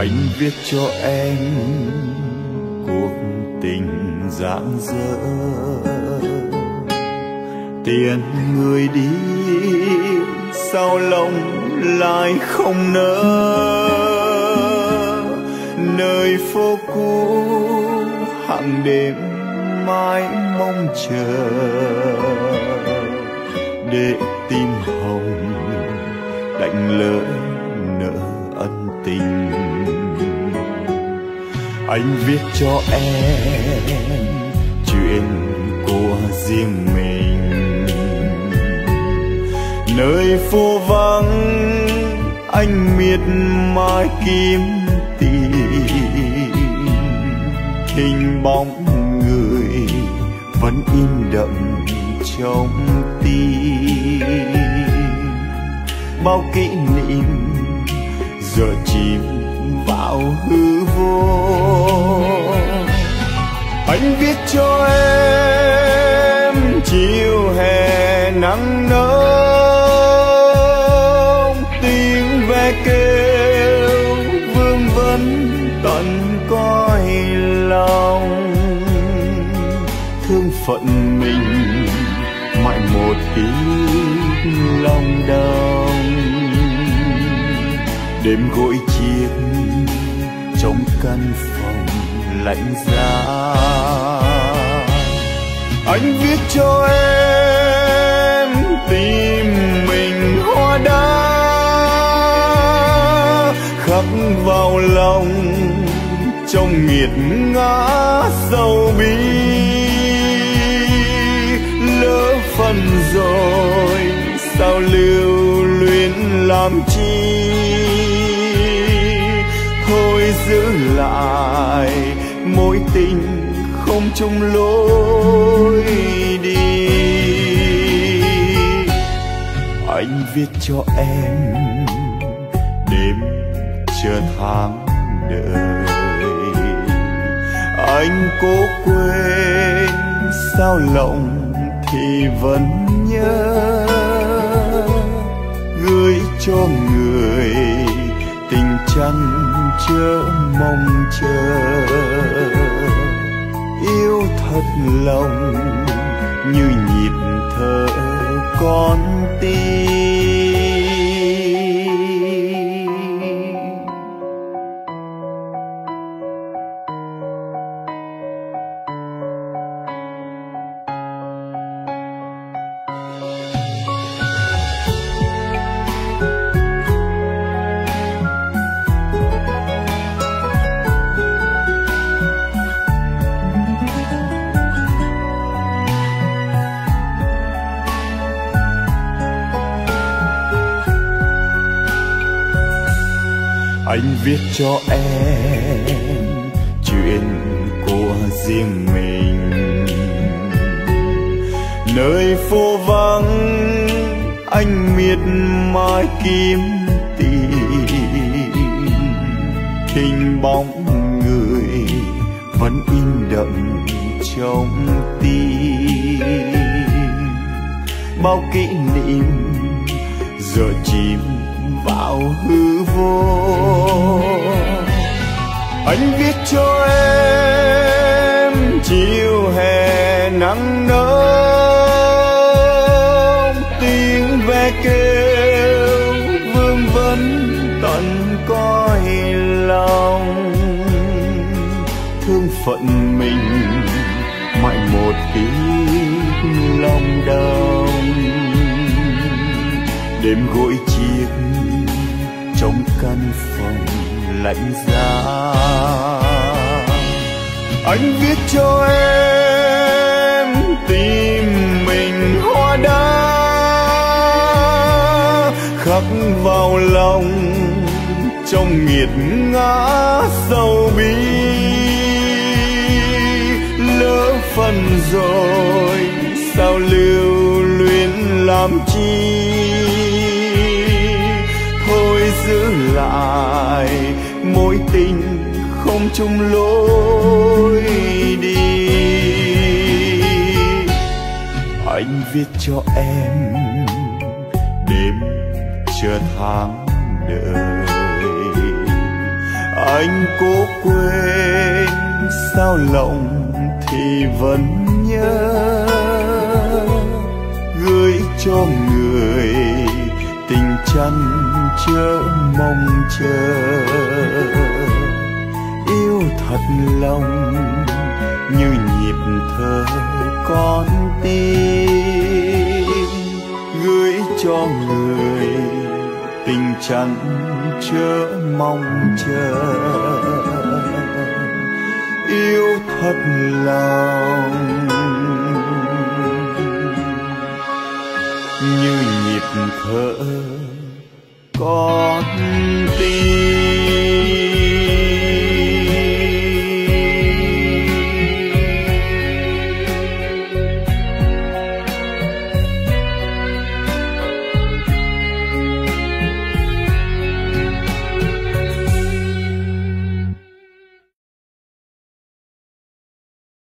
Anh viết cho em cuộc tình rạng rỡ, tiền người đi sao lòng lại không nỡ. Nơi phố cũ hàng đêm mãi mong chờ, để tim hồng đành lỡ nợ ân tình. Anh viết cho em chuyện của riêng mình. Nơi phố vắng anh miệt mài kiếm tìm, hình bóng người vẫn in đậm trong tim. Bao kỷ niệm giờ chìm vào hư vô. Anh viết cho em chiều hè nắng nóng, tiếng ve kêu vương vấn tận cõi lòng. Thương phận mình mãi một ít lòng đau, đêm gội chiếc trong căn phòng lạnh giá. Anh viết cho em tìm mình hoa đá, khắc vào lòng trong nghiệt ngã sâu bí. Lỡ phần rồi sao lưu luyến làm chi, thôi giữ lại mối tình không chung lối đi. Anh viết cho em đêm chờ tháng đợi, anh cố quên sao lòng thì vẫn nhớ. Gửi cho người tình chăn chớ mong chờ, yêu thật lòng như nhịp thở con tim. Anh viết cho em chuyện của riêng mình. Nơi phố vắng anh miệt mài kiếm tìm, hình bóng người vẫn in đậm trong tim. Bao kỷ niệm giờ chìm vào hư vô. Anh viết cho em chiều hè nắng nóng, tiếng ve kêu vương vấn tận cõi lòng. Thương phận mình mãi một ít lòng đau, đêm gội chiếc trong căn phòng lạnh giá. Anh viết cho em tìm mình hoa đá, khắc vào lòng trong nghiệt ngã sâu bí. Lỡ phần rồi sao lưu luyến làm chi, thôi giữ lại mối tình không chung lối đi. Anh viết cho em đêm chờ tháng đợi, anh cố quên sao lòng thì vẫn nhớ, gửi cho người tình chăn chở mong chờ. Yêu thật lòng như nhịp thở con tim, gửi cho người tình chăn chở mong chờ. Yêu thật lòng như nhịp thở con